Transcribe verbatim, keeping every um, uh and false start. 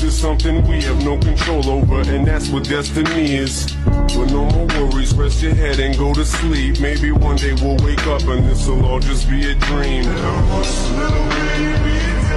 is something we have no control over, and that's what destiny is. But no more worries, rest your head and go to sleep. Maybe one day we'll wake up and this'll all just be a dream. There was little baby